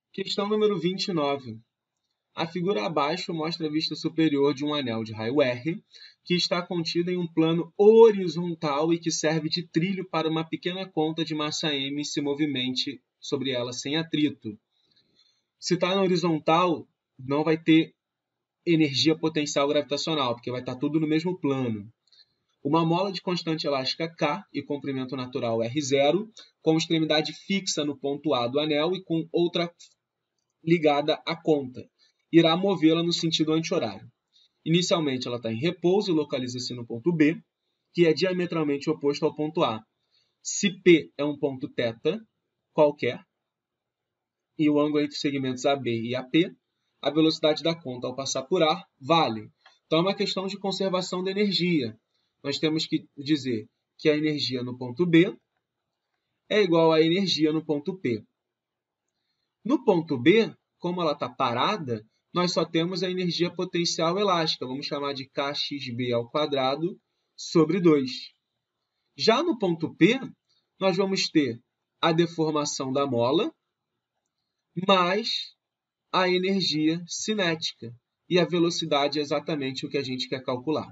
Questão número 29. A figura abaixo mostra a vista superior de um anel de raio R, que está contido em um plano horizontal e que serve de trilho para uma pequena conta de massa m se movimente sobre ela sem atrito. Se está na horizontal, não vai ter energia potencial gravitacional, porque vai estar tudo no mesmo plano. Uma mola de constante elástica K e comprimento natural R0, com extremidade fixa no ponto A do anel e com outra ligada à conta, irá movê-la no sentido anti-horário. Inicialmente, ela está em repouso e localiza-se no ponto B, que é diametralmente oposto ao ponto A. Se P é um ponto θ qualquer, e o ângulo entre os segmentos AB e AP, a velocidade da conta ao passar por ar vale. Então, é uma questão de conservação da energia. Nós temos que dizer que a energia no ponto B é igual à energia no ponto P. No ponto B, como ela está parada, nós só temos a energia potencial elástica. Vamos chamar de kxb ao quadrado sobre 2. Já no ponto P, nós vamos ter a deformação da mola mais a energia cinética. E a velocidade é exatamente o que a gente quer calcular.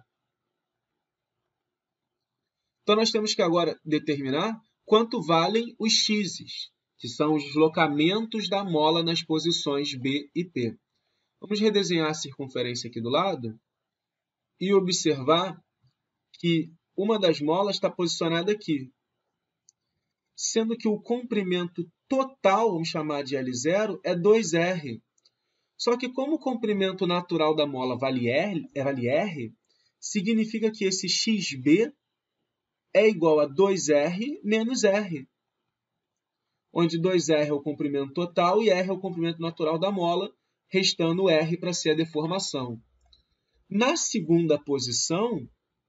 Então, nós temos que agora determinar quanto valem os x's, que são os deslocamentos da mola nas posições B e P. Vamos redesenhar a circunferência aqui do lado e observar que uma das molas está posicionada aqui, sendo que o comprimento total, vamos chamar de L0, é 2R. Só que como o comprimento natural da mola vale R, significa que esse XB é igual a 2R menos R, onde 2R é o comprimento total e R é o comprimento natural da mola, restando R para ser a deformação. Na segunda posição,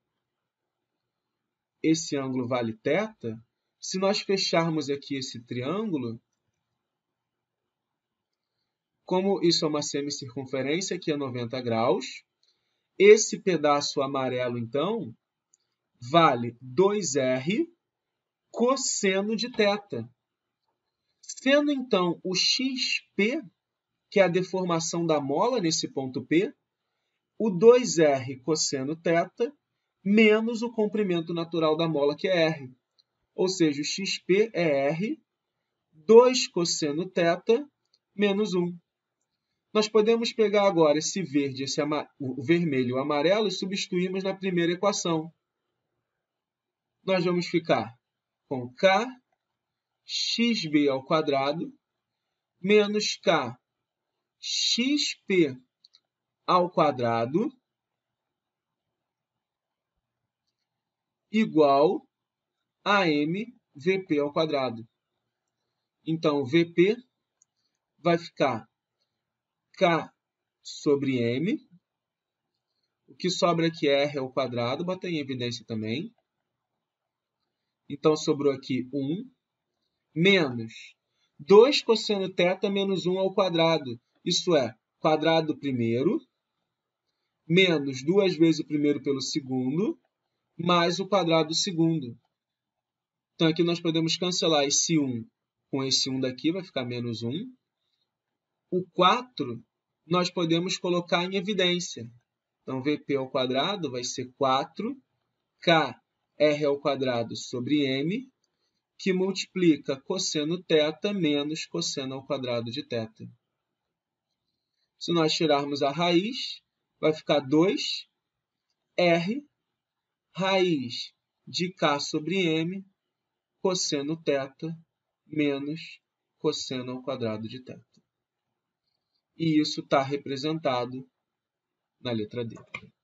esse ângulo vale θ. Se nós fecharmos aqui esse triângulo, como isso é uma semicircunferência, que é 90 graus, esse pedaço amarelo, então, vale 2R cosseno de θ. Sendo, então, o XP, que é a deformação da mola nesse ponto P, o 2R cosseno θ, menos o comprimento natural da mola, que é R. Ou seja, o XP é R, 2 cosseno θ, menos 1. Nós podemos pegar agora esse verde, o vermelho e o amarelo e substituirmos na primeira equação. Nós vamos ficar com K xb ao quadrado menos K xp ao quadrado igual a mvp ao quadrado. Então, Vp vai ficar K sobre M. O que sobra aqui é R ao quadrado, bota em evidência também. Então, sobrou aqui 1, menos 2 cosseno θ menos 1 ao quadrado. Isso é, quadrado do primeiro, menos 2 vezes o primeiro pelo segundo, mais o quadrado do segundo. Então, aqui nós podemos cancelar esse 1 com esse 1 daqui, vai ficar menos 1. O 4 nós podemos colocar em evidência. Então, Vp ao quadrado vai ser 4, K R ao quadrado sobre M, que multiplica cosseno θ menos cosseno ao quadrado de θ. Se nós tirarmos a raiz, vai ficar 2 R raiz de K sobre M, cosseno θ menos cosseno ao quadrado de θ. E isso está representado na letra D.